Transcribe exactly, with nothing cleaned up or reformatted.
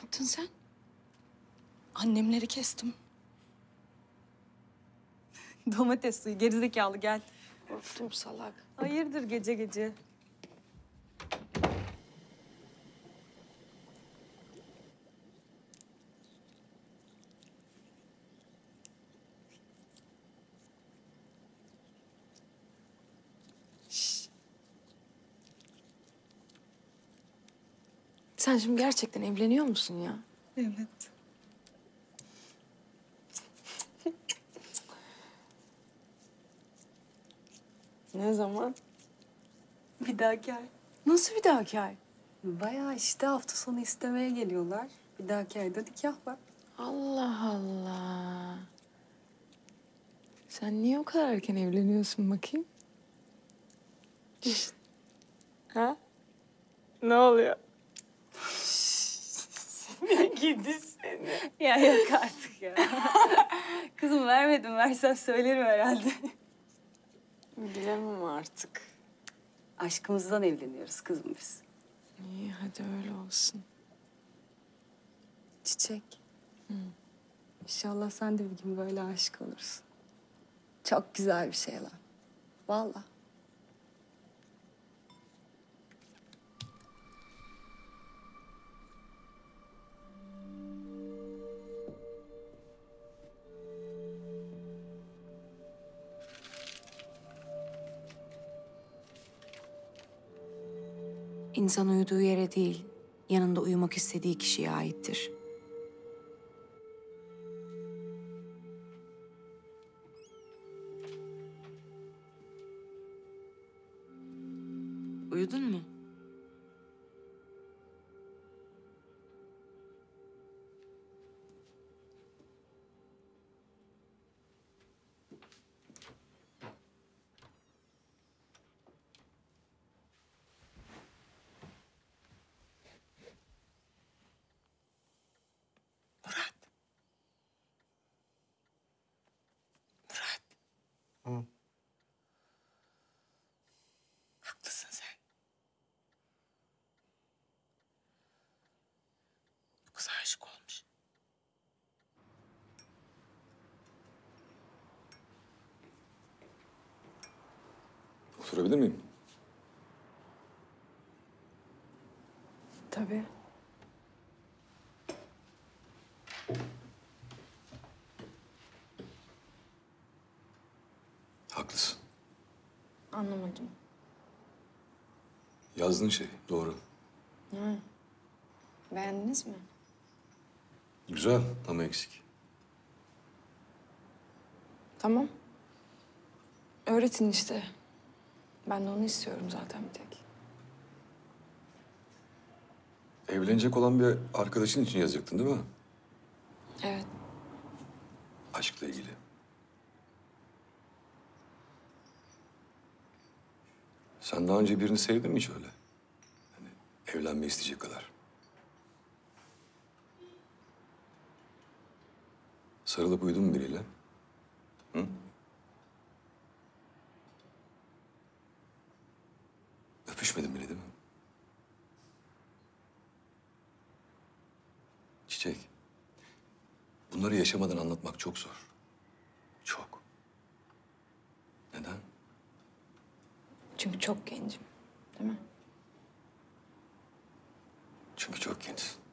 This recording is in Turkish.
yaptın sen? Annemleri kestim. Domates suyu, gerizekalı gel. Korktum salak. Hayırdır gece gece? Sen şimdi gerçekten evleniyor musun ya? Evet. Ne zaman? Bir dahaki ay. Nasıl bir dahaki ay? Bayağı işte hafta sonu istemeye geliyorlar. Bir dahaki ayda nikah var. Allah Allah. Sen niye o kadar erken evleniyorsun bakayım? Ha? Ne oluyor? Ne gidi seni. Ya yok artık ya. Kızım vermedim. Versen söylerim herhalde. Bilemem artık. Aşkımızdan evleniyoruz kızım biz. İyi hadi öyle olsun. Çiçek. Hı. İnşallah sen de bir gün böyle aşık olursun. Çok güzel bir şey lan. Vallahi. İnsan uyuduğu yere değil, yanında uyumak istediği kişiye aittir. Uyudun mu? Murat. Murat. Hı. Haklısın sen. Bu kız aşık olmuş. Oturabilir miyim? Tabii. Haklısın. Anlamadım. Yazdığın şey doğru. Ha. Beğendiniz mi? Güzel ama eksik. Tamam. Öğretin işte. Ben de onu istiyorum zaten bir tek. Evlenecek olan bir arkadaşın için yazacaktın değil mi? Evet. Aşkla ilgili. Sen daha önce birini sevdin mi hiç öyle? Hani evlenme isteyecek kadar. Sarılıp uyudun mu biriyle? Hı? Öpüşmedin bile değil mi? Çiçek. Bunları yaşamadan anlatmak çok zor. Çok. Neden? Çünkü çok gencim. Değil mi? Çünkü çok gençsin.